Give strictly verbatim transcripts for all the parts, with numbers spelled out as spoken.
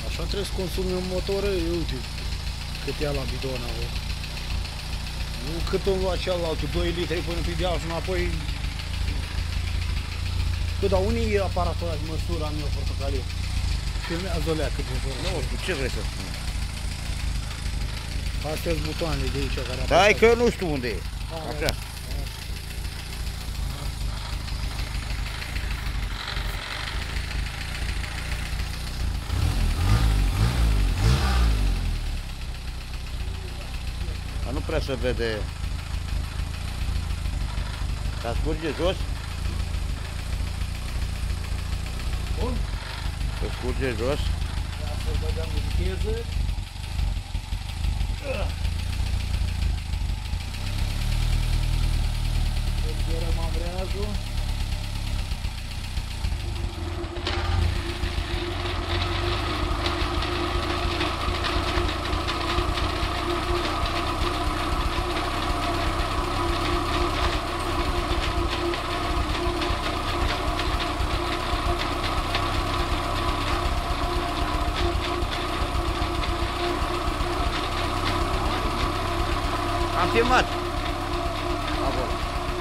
Așa trebuie să consumi un motor, uite cât ia la bidon acolo. Nu cât îmi lua cealaltă, doi litri până pe deal și înapoi. Bă, dar unii e aparatul ăla de măsură a meu portocaliu? Filmează-o lea cât de vor. Nu știu, ce vrei să spun? Astea sunt butoanele de aici care apăsat. Dai că nu știu unde e. Așa. Dar nu prea se vede. Dar scurge jos? Bun. Se scurge jos? Ia să băgăm de viteză. Răzgărăm ambreiajul. Am filmat. Acolo.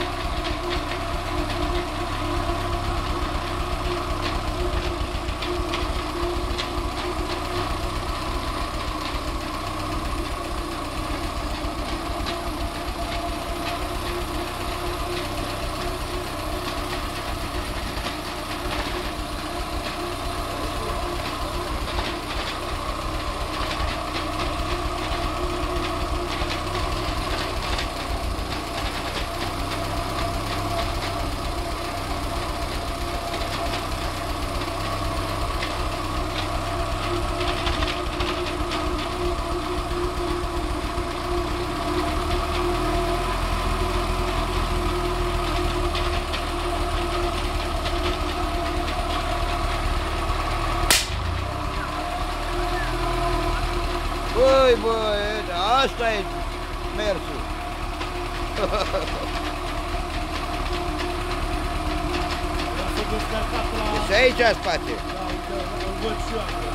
Băi, băi, asta e mersul. Este aici în spate. Da, uite, îl văd și eu acolo.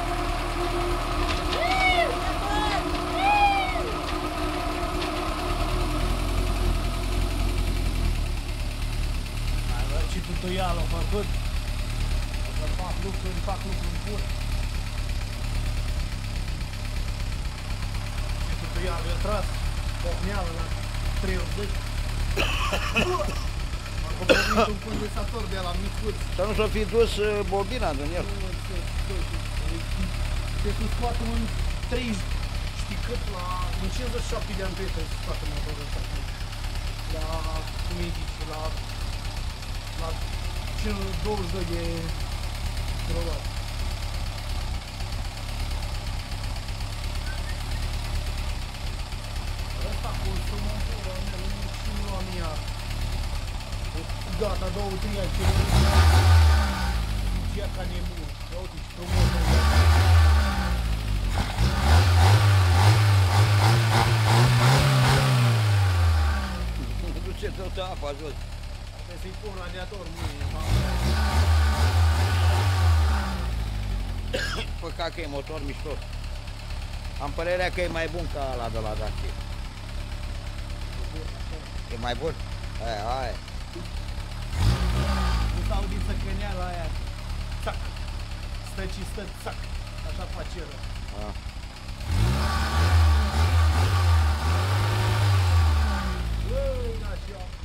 Hai, bă, ce tutorial a făcut. O să fac lucruri, fac lucruri bune. Ce tutorial i-a tras, porneală la treizeci. M-a copornit un condensator de la micuț. Să nu s-o fi dus bobina din el. Trebuie să scoată în treizeci, știi cât, la în cincizeci și șapte de amperi trebuie să scoată motorul ăsta. La, cum îi zice, la, la douăzeci și doi de kilowatt. Ăsta consumă un pula mea, și nu am ea. Gata, două, trei ani, ce nu ca nebun. Ia uite ce frumos e. Duce toată apa jos. Trebuie să-i pun radiator mâine. Păcat că e motor mișto. Am părerea că e mai bun ca ăla de la Dacia. E mai bun? Aia, aia. Nu s-auzi săcăneala aia. Țac. Stă și stă, țac. Așa face el. Ah. Băi, da, și eu am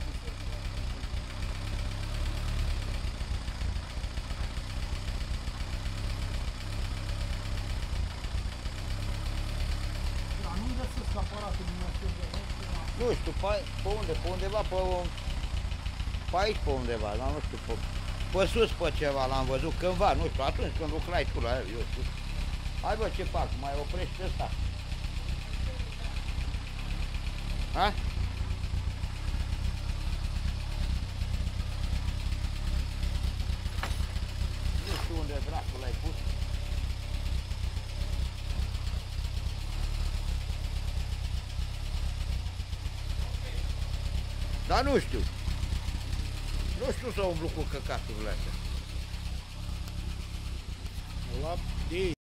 Dar nu-mi găsesc aparatul din acesta. Nu știu, pe, pe unde, pe undeva, pe, pe aici, pe undeva, dar nu știu, pe, pe sus pe ceva l-am văzut cândva, nu știu, atunci când lucrai tu la el, eu știu. Hai bă, ce fac, mai oprește ăsta. Ha? Nu știu unde dracu l-ai pus. Dar nu știu. Nu știu să umblu cu căcaturile astea. La